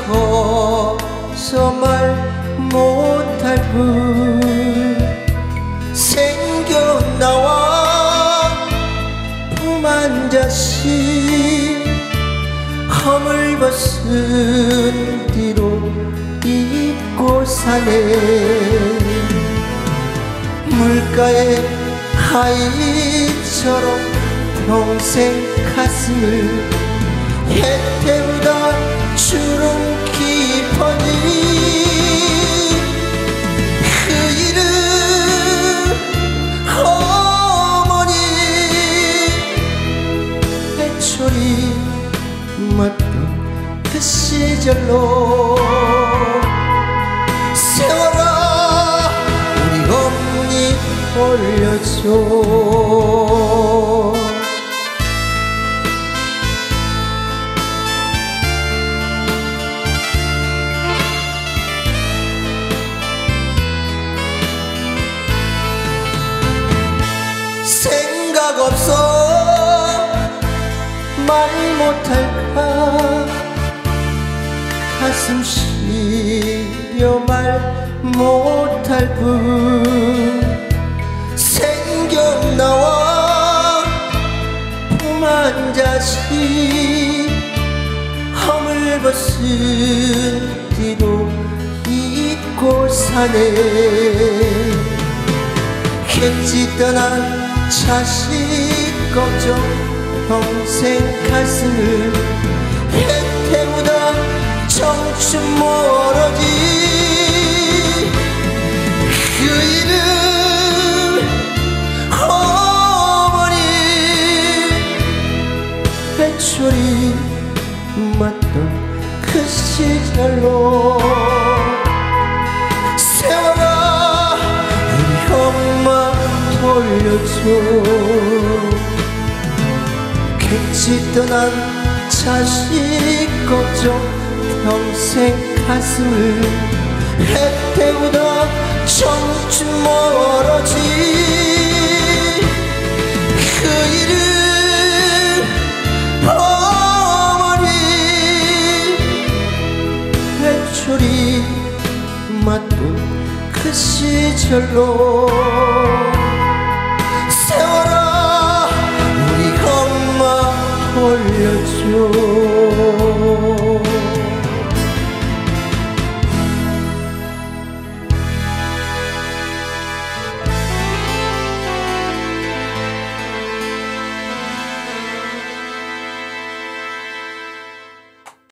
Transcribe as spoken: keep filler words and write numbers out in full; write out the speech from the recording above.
커서 말 못할 뿐 생겨나와 품 앉아시 허물벗은 뒤로 입고 사네. 물가의 하이처럼 평생 가슴을 해태우다 주름 깊어니 그 이름 어머니 해초리 맞던 그 시절로 세워라 우리 어머니 올려줘. 생각 없어 말 못할까 가슴 시려 말 못할 뿐 생겨나와 품 앉아시 허물벗은 뒤로 잊고 사네. 객지 떠난 자식 걱정 평생 가슴을 해태우다 청춘 멀어지 그 이름 어머니 해초리 맞던 그 시절로 세워라 우리 엄마 돌려줘. 객지 떠난 자식 걱정 평생 가슴을 해태우다 청춘 멀어지 그 이름 어머니 해초리 맞던 그 시절로 세워라 우리 엄마 올려줘.